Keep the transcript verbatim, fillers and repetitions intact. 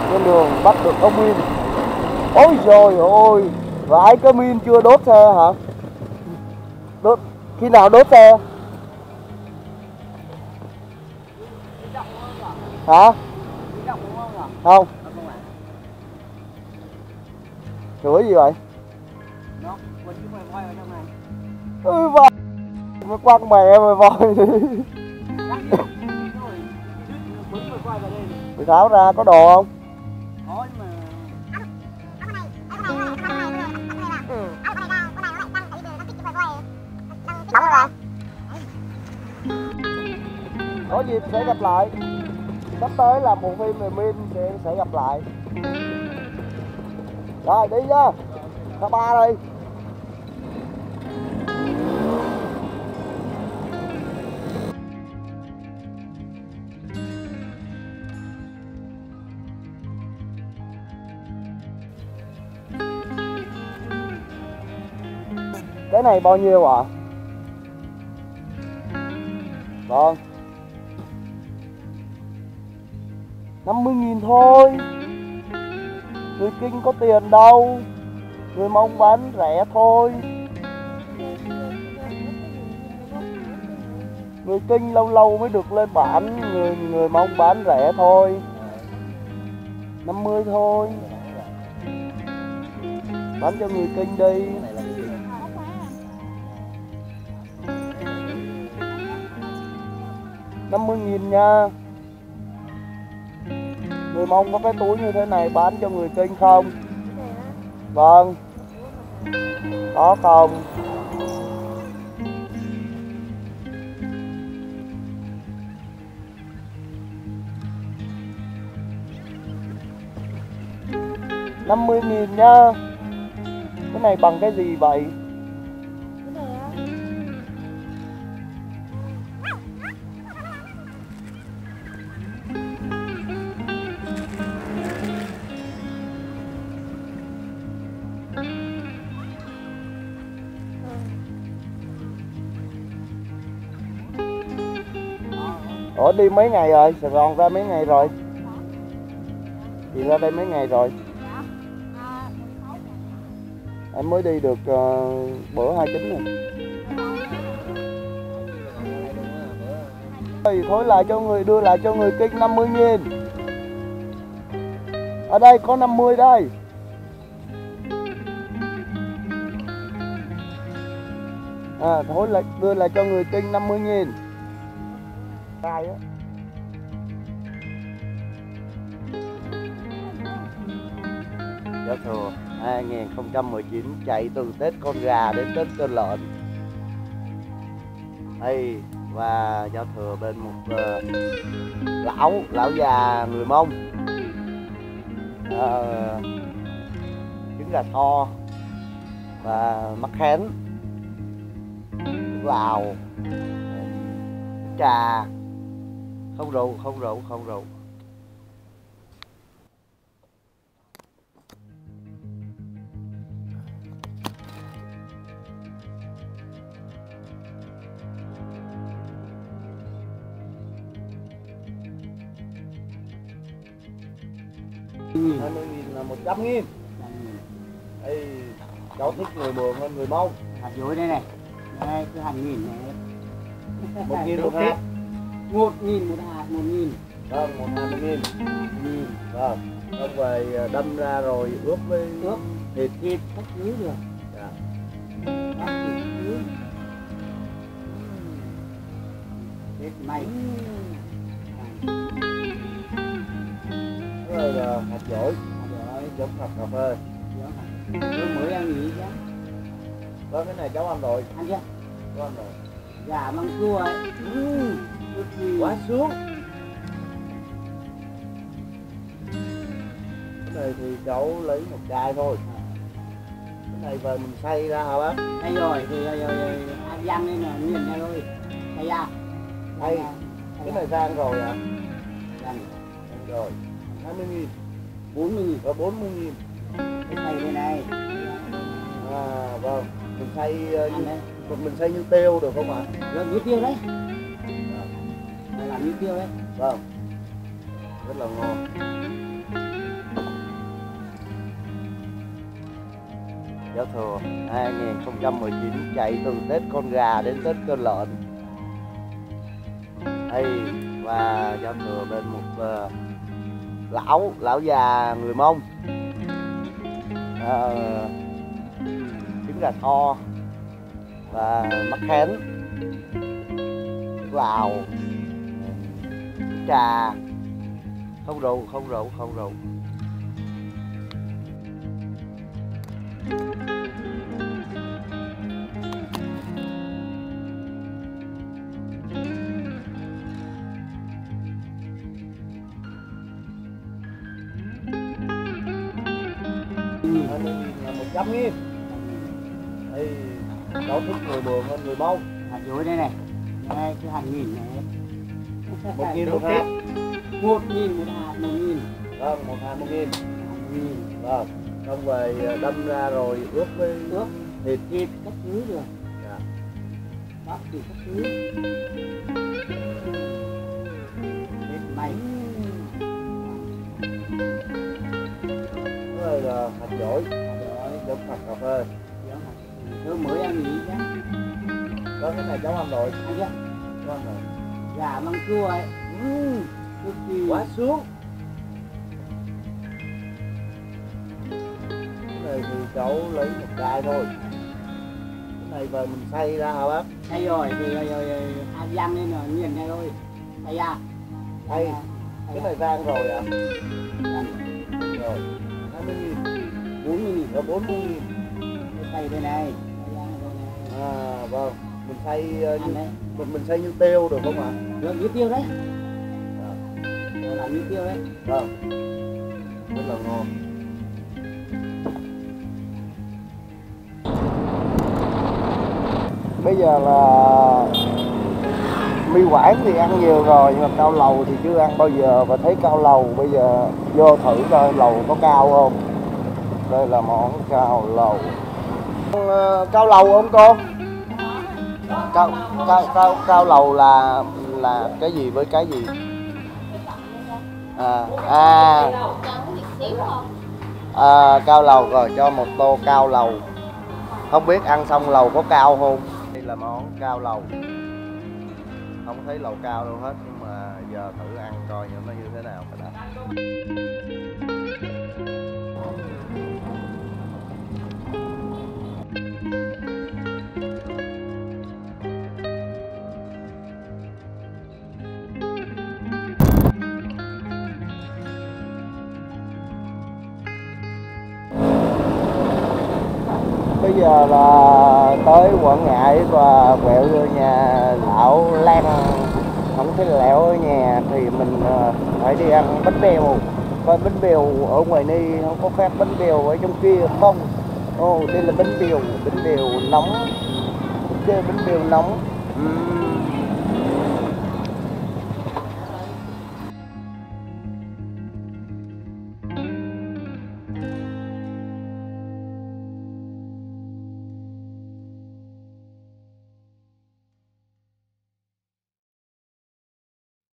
trên đường bắt được ông Min. Ôi trời ơi, vãi cái Min chưa đốt xe hả? Đốt khi nào đốt xe? Hả? Không. Chửi gì vậy? Ôi vãi, mới quăng mẹ mày voi. Mày tháo ra có đồ không? Có nhưng mà có dịp sẽ gặp lại. Sắp tới là một phim về Min sẽ, sẽ gặp lại. Rồi đi nha. Thứ ba đi. Cái này bao nhiêu ạ? À? Vâng, năm mươi nghìn thôi. Người Kinh có tiền đâu, người Mông bán rẻ thôi. Người Kinh lâu lâu mới được lên bản, người người Mông bán rẻ thôi. năm mươi thôi. Bán cho người Kinh đi. năm mươi nghìn nha. Người Mông có cái túi như thế này bán cho người Kinh không? Vâng. Có không? năm mươi nghìn nha. Cái này bằng cái gì vậy? Ủa đi mấy ngày rồi? Sài Gòn ra mấy ngày rồi? Chị ra đây mấy ngày rồi? Em mới đi được uh, bữa hai chín này. Thì thôi lại cho người, đưa lại cho người Kinh năm mươi nghìn. Ở đây có năm mươi đây. À, thôi lại đưa lại cho người Kinh năm mươi nghìn. Ai á. Giao thừa hai không một chín chạy từ Tết con gà đến Tết con lợn. Đây và giao thừa bên một uh, lão lão già người Mông. Uh, trứng gà tho và mắc khén, Lào, trà, không rượu, không rượu, không rượu. hai mươi nghìn là một trăm nghìn. Ê, cháu thích người Mường hơn người Mông. hạt dối đây này, đây cứ hàng nghìn này. Một nghìn một hạt. Một nghìn một hạt, một nghìn. Vâng, một hạt một nghìn. Nghìn. Vâng, xong rồi đâm ra rồi ướp với ướp thịt thịt các thứ được. Dạ. Các thịt thứ. Thịt mày. Cái này là hạt dổi. Hạt dổi. Giống hạt cà phê. Tôi mới ăn nghỉ chứ. Vâng, cái này cháu ăn rồi. Ăn chưa? Cháu ăn rồi. Gà măng chua ấy. Ừ. Quá sướng. Cái này thì cháu lấy một chai thôi. Cái này về mình xay ra hả bác? Xay rồi thì rồi, rồi, rồi ăn rang lên là nghiền ra thôi. Xay ra. Xay. Cái này rang rồi ạ? Rang rồi. hai mươi nghìn. bốn mươi nghìn. Và bốn mươi nghìn. Cái xay đây này. À vâng. Mình xay như, mình xay như tiêu được không ạ? Rồi như tiêu đấy. Là làm như tiêu đấy. Vâng. Rất là ngon. Giao thừa hai không một chín chạy từ Tết con gà đến Tết con lợn. Đây, và giao thừa bên một uh, lão lão già người Mông, uh, trứng gà kho và mắc khén, Lào, trà, không rượu, không rượu, không rượu. Là một trăm nghìn. Đây, cháu thích người Mường hơn người Mông. hạt dối đây này, đây cái hạt nghìn này, Một nghìn một hạt. một nghìn một hạt, một nghìn. Vâng, một hạt một nghìn. Một nghìn. Vâng, xong rồi đâm ra rồi ướp với Ướp thịt. thịt các thứ được, Dạ. bắp thịt các thứ. Thịt mày. Cái này là hạt dổi, Rồi, giống hạt cà phê. tôi mới ăn nghỉ chứ. Có cái này cháu ăn rồi. Ăn chưa? Cháu ăn rồi. Gà măng chua ấy. Uhm, Cực kỳ. quá sướng. Cái này thì cháu lấy một chai thôi. Cái này về mình xay ra hả bác? Hay rồi thì rồi, rồi, rồi, hạt vang lên rồi nghiền này thôi. Hay à? Hay. Cái này rang rồi ạ? À? Rồi, hai mươi nghìn. bốn mươi nghìn. Rồi bốn mươi nghìn. Cái xay đây này. Hay vang đây này. À vâng, mình xay uh, như, Ăn đấy. mình, mình xay như tiêu được không ạ? Được như tiêu đấy. À, Rồi làm như tiêu đấy. vâng, rất là ngon. Bây giờ là mì Quảng thì ăn nhiều rồi, nhưng mà cao lầu thì chưa ăn bao giờ. Và thấy cao lầu bây giờ vô thử coi lầu có cao không. Đây là món cao lầu. Uh, cao lầu không cô? Cao, cao, cao, cao lầu là là cái gì với cái gì? À, à, à cao lầu rồi, cho một tô cao lầu. Không biết ăn xong lầu có cao không? Đây là món cao lầu. Không thấy lầu cao đâu hết, nhưng mà giờ thử ăn coi nó như thế nào phải đã. Bây giờ là tới Quảng Ngãi và quẹo vô nhà lão Lan, không thấy lẹo ở nhà thì mình phải đi ăn bánh bèo. Coi bánh bèo ở ngoài đây không có khác bánh bèo ở trong kia không? Ồ, oh, đây là bánh bèo, bánh bèo nóng. Đây bánh bèo nóng. Uhm.